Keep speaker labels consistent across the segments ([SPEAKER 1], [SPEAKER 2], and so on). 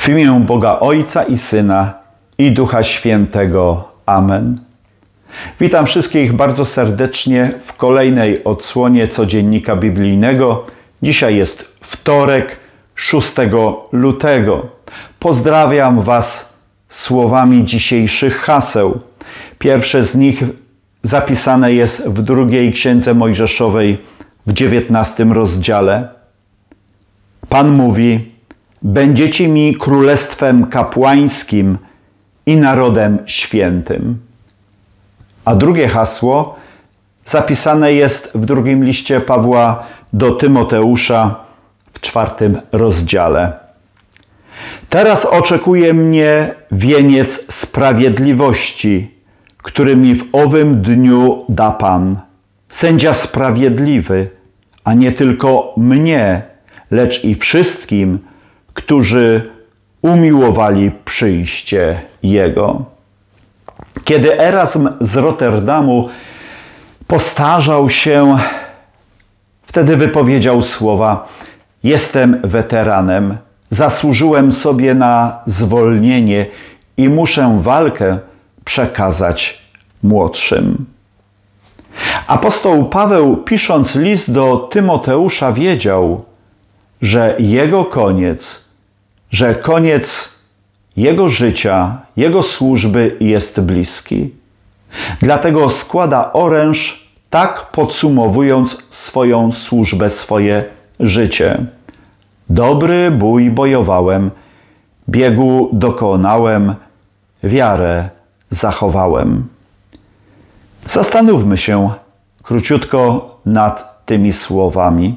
[SPEAKER 1] W imię Boga Ojca i Syna i Ducha Świętego. Amen. Witam wszystkich bardzo serdecznie w kolejnej odsłonie codziennika biblijnego. Dzisiaj jest wtorek, 6 lutego. Pozdrawiam Was słowami dzisiejszych haseł. Pierwsze z nich zapisane jest w drugiej Księdze Mojżeszowej w 19 rozdziale. Pan mówi: będziecie mi królestwem kapłańskim i narodem świętym. A drugie hasło zapisane jest w drugim liście Pawła do Tymoteusza w 4 rozdziale. Teraz oczekuje mnie wieniec sprawiedliwości, który mi w owym dniu da Pan, sędzia sprawiedliwy, a nie tylko mnie, lecz i wszystkim, którzy umiłowali przyjście Jego. Kiedy Erasm z Rotterdamu postarzał się, wtedy wypowiedział słowa: jestem weteranem, zasłużyłem sobie na zwolnienie i muszę walkę przekazać młodszym. Apostoł Paweł, pisząc list do Tymoteusza, wiedział, że koniec jego życia, jego służby jest bliski. Dlatego składa oręż, tak podsumowując swoją służbę, swoje życie. Dobry bój bojowałem, biegu dokonałem, wiarę zachowałem. Zastanówmy się króciutko nad tymi słowami.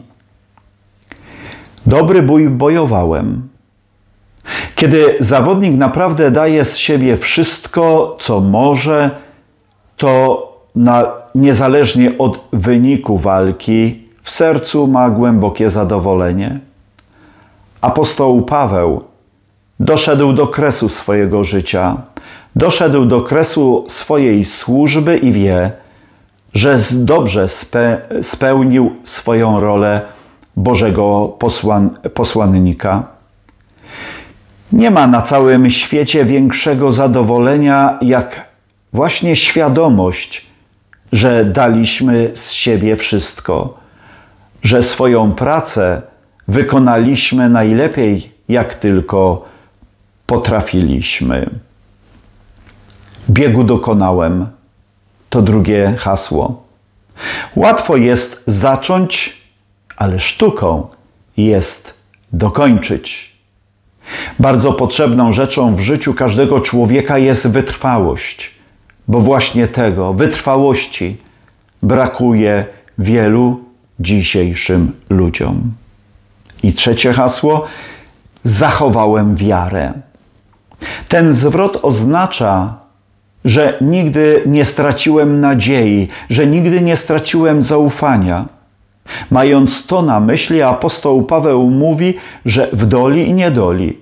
[SPEAKER 1] Dobry bój bojowałem. Kiedy zawodnik naprawdę daje z siebie wszystko, co może, to niezależnie od wyniku walki, w sercu ma głębokie zadowolenie. Apostoł Paweł doszedł do kresu swojego życia, doszedł do kresu swojej służby i wie, że dobrze spełnił swoją rolę Bożego posłannika. Nie ma na całym świecie większego zadowolenia, jak właśnie świadomość, że daliśmy z siebie wszystko, że swoją pracę wykonaliśmy najlepiej, jak tylko potrafiliśmy. Biegu dokonałem. To drugie hasło. Łatwo jest zacząć, ale sztuką jest dokończyć. Bardzo potrzebną rzeczą w życiu każdego człowieka jest wytrwałość, bo właśnie tego, wytrwałości, brakuje wielu dzisiejszym ludziom. I trzecie hasło: zachowałem wiarę. Ten zwrot oznacza, że nigdy nie straciłem nadziei, że nigdy nie straciłem zaufania. Mając to na myśli, apostoł Paweł mówi, że w doli i niedoli,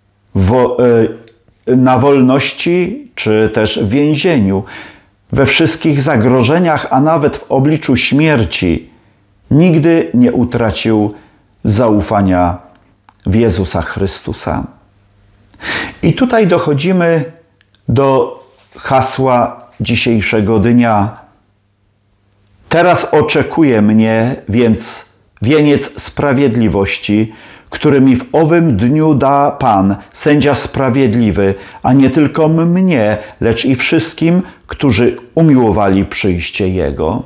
[SPEAKER 1] na wolności czy też w więzieniu, we wszystkich zagrożeniach, a nawet w obliczu śmierci, nigdy nie utracił zaufania w Jezusa Chrystusa. I tutaj dochodzimy do hasła dzisiejszego dnia. Teraz oczekuje mnie więc wieniec sprawiedliwości, który mi w owym dniu da Pan, sędzia sprawiedliwy, a nie tylko mnie, lecz i wszystkim, którzy umiłowali przyjście Jego.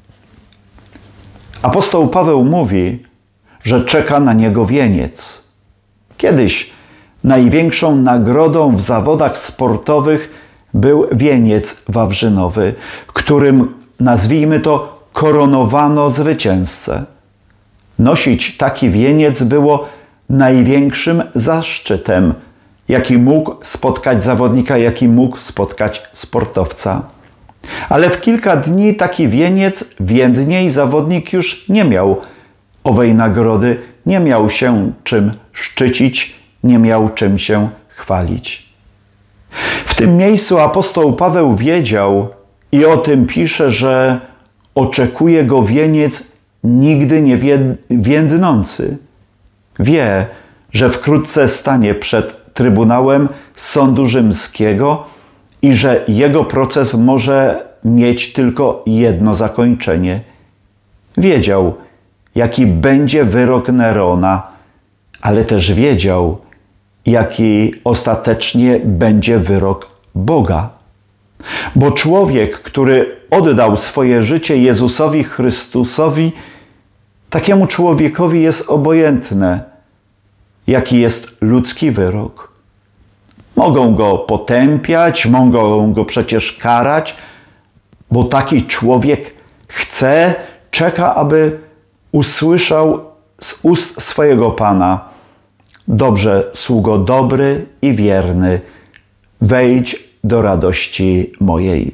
[SPEAKER 1] Apostoł Paweł mówi, że czeka na niego wieniec. Kiedyś największą nagrodą w zawodach sportowych był wieniec wawrzynowy, którym, nazwijmy to, koronowano zwycięzcę. Nosić taki wieniec było największym zaszczytem, jaki mógł spotkać zawodnika, jaki mógł spotkać sportowca. Ale w kilka dni taki wieniec więdnie i zawodnik już nie miał owej nagrody, nie miał się czym szczycić, nie miał czym się chwalić. W tym miejscu apostoł Paweł wiedział i o tym pisze, że oczekuje go wieniec nigdy nie więdnący. Wie, że wkrótce stanie przed Trybunałem Sądu Rzymskiego i że jego proces może mieć tylko jedno zakończenie. Wiedział, jaki będzie wyrok Nerona, ale też wiedział, jaki ostatecznie będzie wyrok Boga. Bo człowiek, który oddał swoje życie Jezusowi Chrystusowi, takiemu człowiekowi jest obojętne, jaki jest ludzki wyrok. Mogą go potępiać, mogą go przecież karać, bo taki człowiek chce, czeka, aby usłyszał z ust swojego Pana: dobrze, sługo dobry i wierny, wejdź do radości mojej.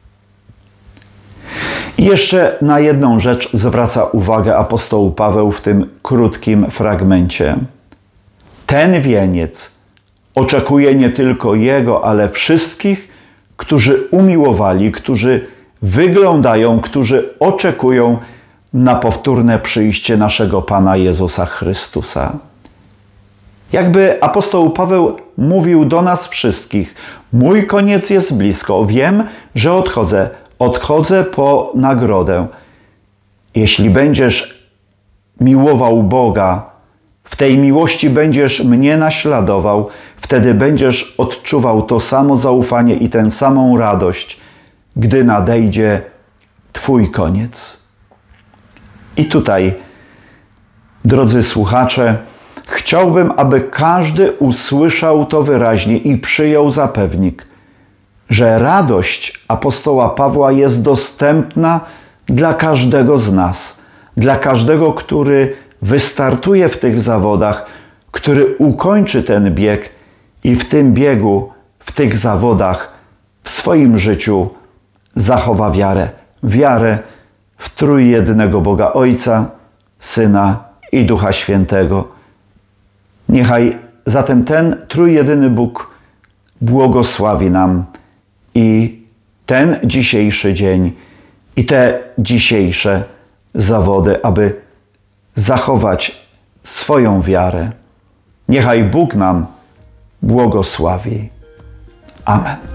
[SPEAKER 1] I jeszcze na jedną rzecz zwraca uwagę apostoł Paweł w tym krótkim fragmencie. Ten wieniec oczekuje nie tylko jego, ale wszystkich, którzy umiłowali, którzy wyglądają, którzy oczekują na powtórne przyjście naszego Pana Jezusa Chrystusa. Jakby apostoł Paweł mówił do nas wszystkich: mój koniec jest blisko, wiem, że odchodzę po nagrodę. Jeśli będziesz miłował Boga, w tej miłości będziesz mnie naśladował, wtedy będziesz odczuwał to samo zaufanie i tę samą radość, gdy nadejdzie Twój koniec. I tutaj, drodzy słuchacze, chciałbym, aby każdy usłyszał to wyraźnie i przyjął za pewnik, że radość apostoła Pawła jest dostępna dla każdego z nas, dla każdego, który wystartuje w tych zawodach, który ukończy ten bieg i w tym biegu, w tych zawodach, w swoim życiu zachowa wiarę. Wiarę w trójjednego Boga Ojca, Syna i Ducha Świętego. Niechaj zatem ten trójjedyny Bóg błogosławi nam i ten dzisiejszy dzień, i te dzisiejsze zawody, aby zachować swoją wiarę. Niechaj Bóg nam błogosławi. Amen.